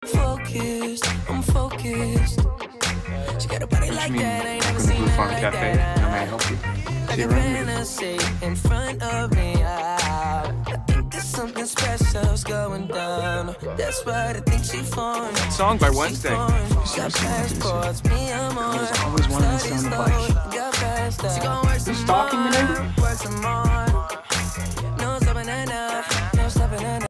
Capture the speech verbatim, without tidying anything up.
Focused, I'm focused. She got a body like that, I ain't never seen her like Cafe. that. How may I help you? Like a fantasy in front of me. I, I think there's something special's going down. That's what I think she found. Song by Wednesday. Got passports, me, I'm on. I was always wanting to stay on the bike. She gon' work some stalking me, neighbor? more, work some more.